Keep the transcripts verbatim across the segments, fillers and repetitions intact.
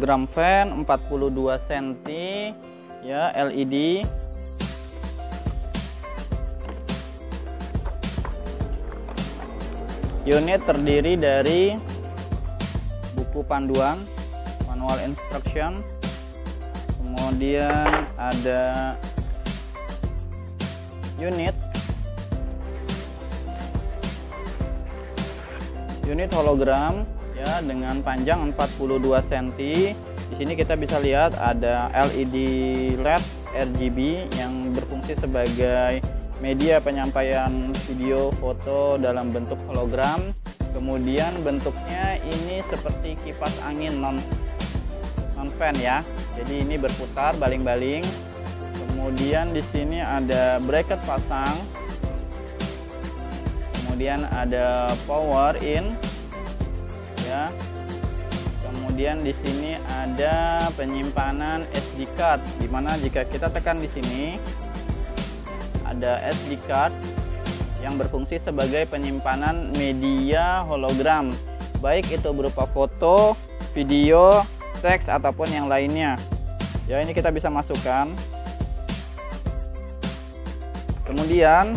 hologram fan empat puluh dua sentimeter ya, L E D. Unit terdiri dari buku panduan, manual instruction, kemudian ada unit unit hologram ya dengan panjang empat puluh dua sentimeter. Di sini kita bisa lihat ada L E D L E D R G B yang berfungsi sebagai media penyampaian video foto dalam bentuk hologram. Kemudian bentuknya ini seperti kipas angin non non fan ya. Jadi ini berputar baling-baling. Kemudian di sini ada bracket pasang. Kemudian ada power in ya. Kemudian di sini ada penyimpanan S D card, dimana jika kita tekan di sini ada S D card yang berfungsi sebagai penyimpanan media hologram, baik itu berupa foto, video, teks ataupun yang lainnya. Ya, ini kita bisa masukkan. Kemudian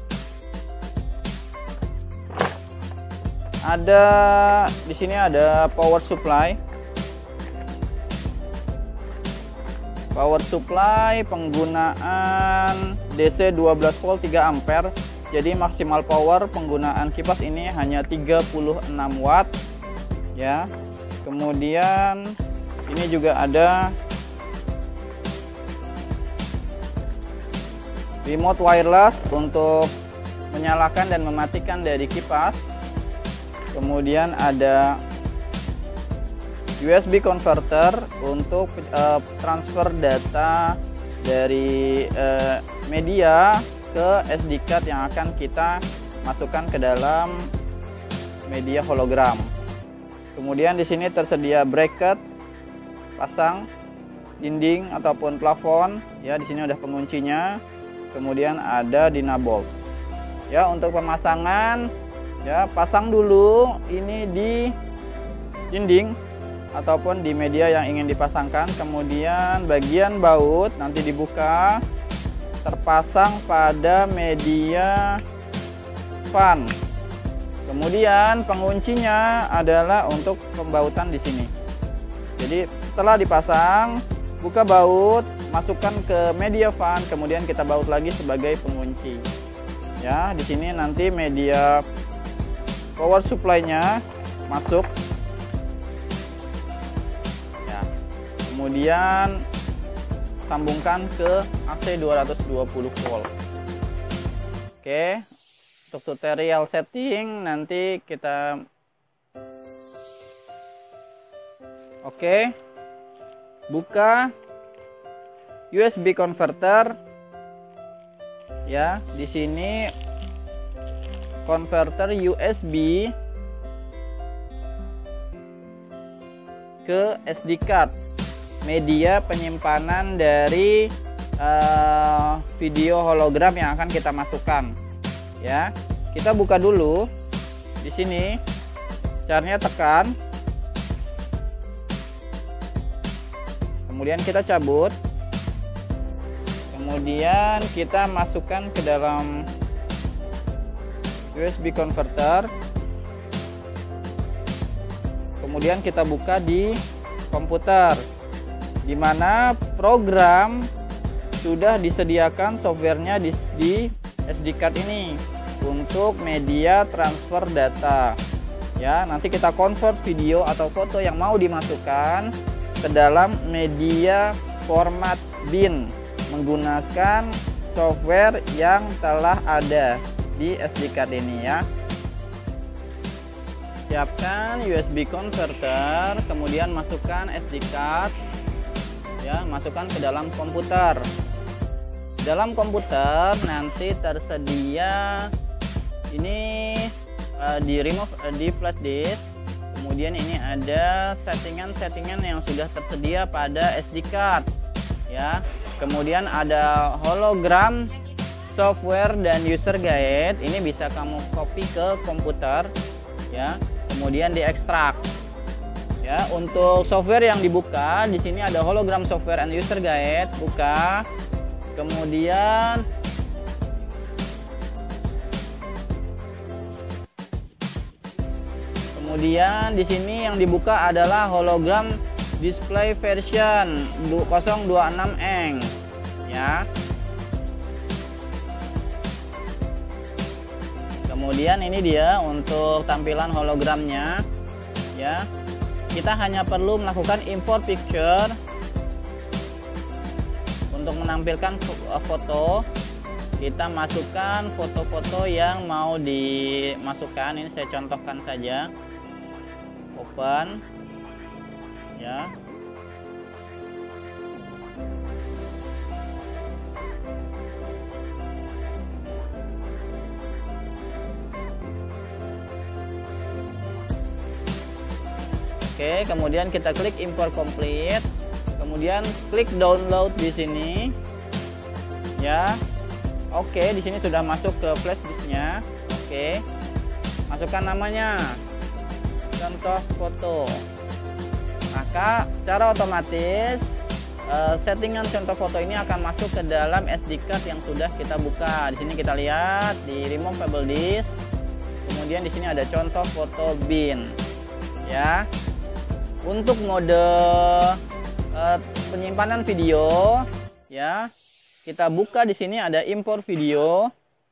ada di sini ada power supply. Power supply penggunaan D C dua belas volt tiga ampere. Jadi maksimal power penggunaan kipas ini hanya tiga puluh enam watt ya. Kemudian ini juga ada remote wireless untuk menyalakan dan mematikan dari kipas. Kemudian ada U S B converter untuk uh, transfer data dari uh, media ke S D card yang akan kita masukkan ke dalam media hologram. Kemudian di sini tersedia bracket pasang dinding ataupun plafon ya, di sini ada penguncinya. Kemudian ada dinabolt. Ya, untuk pemasangan ya, pasang dulu ini di dinding ataupun di media yang ingin dipasangkan. Kemudian bagian baut nanti dibuka, terpasang pada media fan. Kemudian penguncinya adalah untuk pembautan di sini. Jadi setelah dipasang, buka baut, masukkan ke media fan, kemudian kita baut lagi sebagai pengunci. Ya, di sini nanti media power supply-nya masuk. Ya. Kemudian sambungkan ke A C dua ratus dua puluh volt. Oke. Untuk tutorial setting nanti kita Oke. Buka U S B converter. Ya, di sini konverter U S B ke S D card, media penyimpanan dari uh, video hologram yang akan kita masukkan. Ya, kita buka dulu. Di sini caranya tekan, kemudian kita cabut, kemudian kita masukkan ke dalam U S B converter. Kemudian kita buka di komputer, di mana program sudah disediakan softwarenya di, di S D card ini untuk media transfer data. Ya, nanti kita convert video atau foto yang mau dimasukkan ke dalam media format bin menggunakan software yang telah ada di S D card ini ya. Siapkan U S B converter, kemudian masukkan S D card ya, masukkan ke dalam komputer. Dalam komputer nanti tersedia ini uh, di remove uh, di flash disk. Kemudian ini ada settingan-settingan yang sudah tersedia pada S D card ya. Kemudian ada hologram, software dan user guide. Ini bisa kamu copy ke komputer ya. Kemudian diekstrak. Ya, untuk software yang dibuka di sini ada hologram software and user guide, buka. Kemudian Kemudian di sini yang dibuka adalah hologram display version nol dua enam eng ya. Kemudian ini dia untuk tampilan hologramnya ya. Kita hanya perlu melakukan import picture untuk menampilkan foto. Kita masukkan foto-foto yang mau dimasukkan. Ini saya contohkan saja. Open ya. Oke, kemudian kita klik import complete, kemudian klik download di sini ya. Oke, di sini sudah masuk ke flash disknya. Oke, masukkan namanya, contoh foto. Maka secara otomatis uh, settingan contoh foto ini akan masuk ke dalam S D card yang sudah kita buka. Di sini kita lihat di removable disk. Kemudian di sini ada contoh foto bin. Ya. Untuk mode uh, penyimpanan video, ya, kita buka di sini ada import video.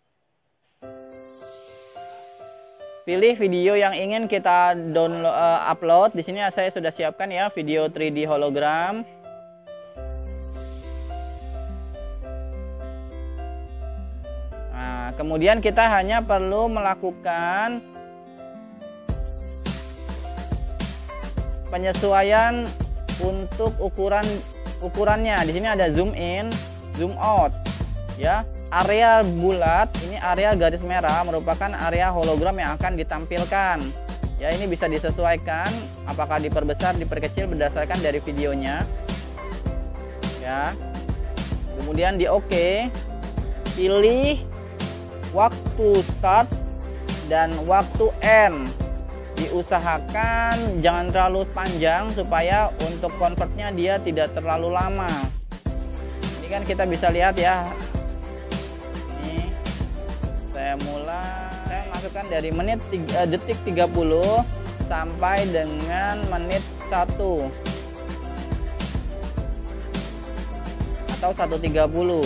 Pilih video yang ingin kita download, uh, upload. Di sini saya sudah siapkan ya video tiga D hologram. Nah, kemudian kita hanya perlu melakukan penyesuaian untuk ukuran ukurannya. Di sini ada zoom in, zoom out. Ya, area bulat ini area garis merah merupakan area hologram yang akan ditampilkan. Ya, ini bisa disesuaikan apakah diperbesar, diperkecil berdasarkan dari videonya. Ya. Kemudian di oke. Pilih waktu start dan waktu end. Diusahakan jangan terlalu panjang supaya untuk convertnya dia tidak terlalu lama. Ini kan kita bisa lihat ya. Ini saya mulai, saya masukkan dari menit tiga, detik tiga puluh sampai dengan menit satu atau satu tiga puluh.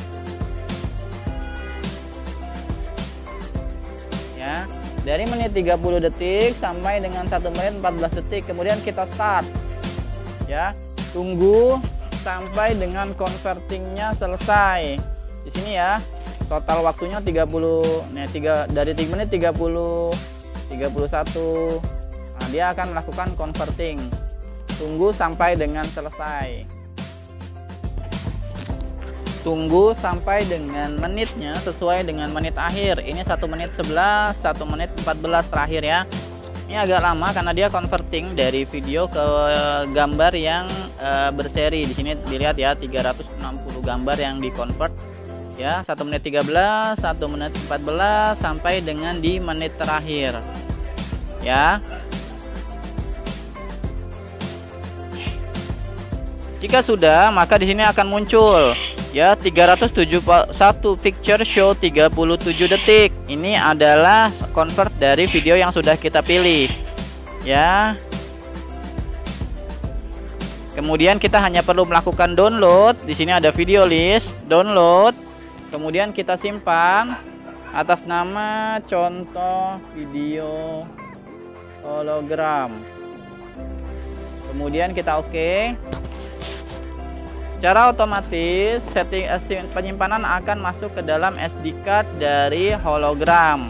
Ya. Dari menit tiga puluh detik sampai dengan satu menit empat belas detik. Kemudian kita start. Ya, tunggu sampai dengan convertingnya selesai. Di sini ya, total waktunya tiga puluh. Nah, tiga dari tiga menit tiga puluh, tiga puluh satu. Nah, dia akan melakukan converting. Tunggu sampai dengan selesai. Tunggu sampai dengan menitnya sesuai dengan menit akhir. Ini satu menit sebelas, satu menit empat belas terakhir ya. Ini agak lama karena dia converting dari video ke gambar yang e, berseri. Di sini dilihat ya, tiga ratus enam puluh gambar yang di-convert. Ya, satu menit tiga belas, satu menit empat belas sampai dengan di menit terakhir. Ya. Jika sudah, maka di sini akan muncul ya tiga ratus tujuh puluh satu picture show tiga puluh tujuh detik. Ini adalah convert dari video yang sudah kita pilih. Ya. Kemudian kita hanya perlu melakukan download. Di sini ada video list, download. Kemudian kita simpan atas nama contoh video hologram. Kemudian kita oke. Secara otomatis setting penyimpanan akan masuk ke dalam S D card dari hologram.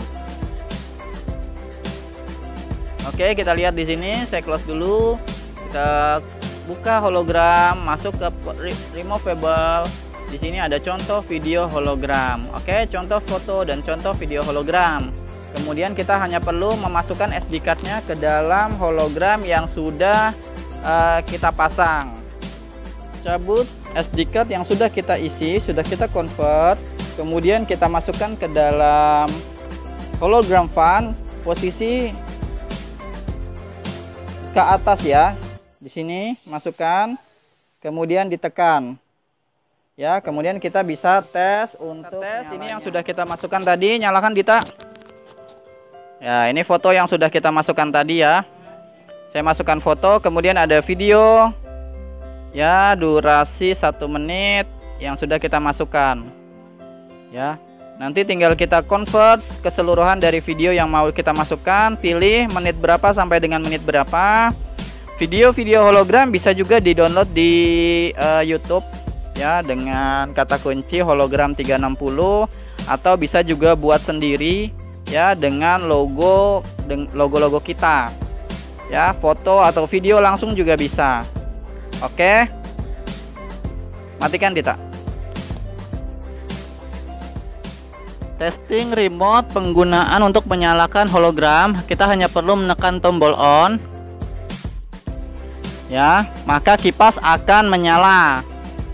Oke, kita lihat di sini. Saya close dulu. Kita buka hologram, masuk ke removable. Di sini ada contoh video hologram. Oke, contoh foto dan contoh video hologram. Kemudian kita hanya perlu memasukkan S D card-nya ke dalam hologram yang sudah uh, kita pasang. Cabut S D card yang sudah kita isi, sudah kita convert, kemudian kita masukkan ke dalam hologram file. Posisi ke atas ya. Di sini masukkan, kemudian ditekan. Ya, kemudian kita bisa tes untuk tes ini yang sudah kita masukkan tadi. Nyalakan Dita. Ya, ini foto yang sudah kita masukkan tadi ya. Saya masukkan foto, kemudian ada video. Ya, durasi satu menit yang sudah kita masukkan. Ya, nanti tinggal kita convert keseluruhan dari video yang mau kita masukkan. Pilih menit berapa sampai dengan menit berapa. Video-video hologram bisa juga di-download di uh, YouTube ya, dengan kata kunci hologram tiga enam nol, atau bisa juga buat sendiri ya dengan logo logo-logo kita. Ya, foto atau video langsung juga bisa. Oke. Matikan Dita. Testing remote penggunaan untuk menyalakan hologram. Kita hanya perlu menekan tombol on. Ya, maka kipas akan menyala.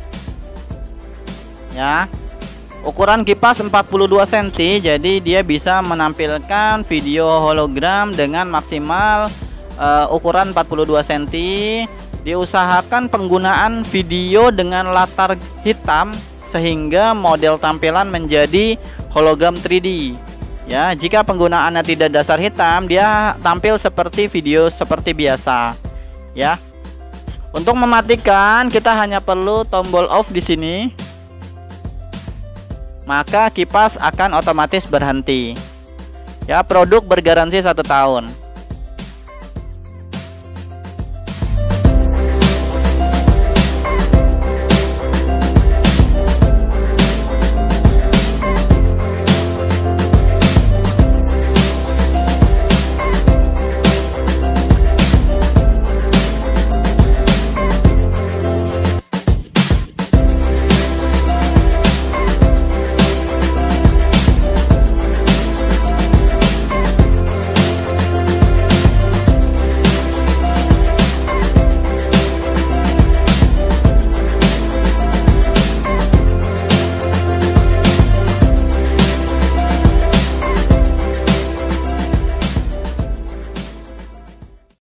Ya. Ukuran kipas empat puluh dua sentimeter, jadi dia bisa menampilkan video hologram dengan maksimal uh, ukuran empat puluh dua sentimeter. Diusahakan penggunaan video dengan latar hitam sehingga model tampilan menjadi hologram tiga D. Ya, jika penggunaannya tidak dasar hitam, dia tampil seperti video seperti biasa. Ya. Untuk mematikan, kita hanya perlu tombol off di sini. Maka kipas akan otomatis berhenti. Ya, produk bergaransi satu tahun.